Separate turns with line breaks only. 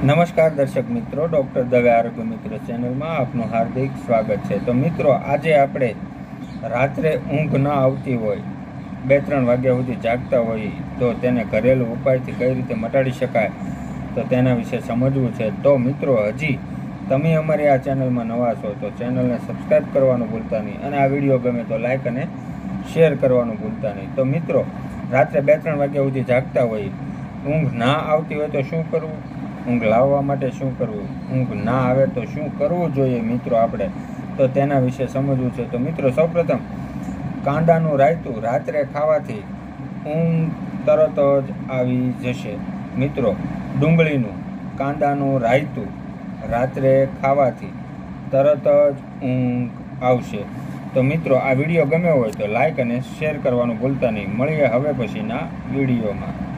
નમસ્કાર દર્શક મિત્રો, ડૉક્ટર દવે આરોગ્ય મિત્ર ચેનલમાં આપનું હાર્દિક સ્વાગત છે। તો મિત્રો, આજે આપણે રાત્રે ઊંઘ ન આવતી હોય, 2-3 વાગ્યા સુધી જાગતા હોય, તો તેને ઘરેલું ઉપાયથી કઈ રીતે મટાડી શકાય તો તેના વિશે સમજવું છે। તો મિત્રો, હજી તમે અમારી આ ચેનલમાં નવા છો તો ચેનલને સબસ્ક્રાઈબ કરવાનું ભૂલતા નહીં અને આ વિડીયો ગમે તો લાઈક અને શેર કરવાનું ભૂલતા નહીં। તો મિત્રો, રાત્રે 2-3 વાગ્યા સુધી જાગતા હોય, ઊંઘ ના આવતી હોય તો શું કરવું, ઊંઘ લાવવા માટે શું કરવું, ઊંઘ ના આવે તો શું કરવું જોઈએ મિત્રો આપણે, તો તેના વિશે સમજવું છે। તો મિત્રો, સૌપ્રથમ કાંદાનું રાયતું રાત્રે ખાવાથી ઊંઘ તરત જ આવી જશે। મિત્રો, ડુંગળીનું કાંદાનું રાયતું રાત્રે ખાવાથી તરત જ ઊંઘ આવશે। તો મિત્રો, આ વિડીયો ગમ્યો હોય તો લાઈક અને શેર કરવાનું ભૂલતા નહીં। મળીએ હવે પછીના વિડીયોમાં।